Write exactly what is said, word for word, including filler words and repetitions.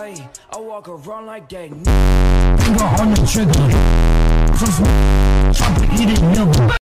I walk around like that. Finger on the trigger. Just chop it, eat it, nigga.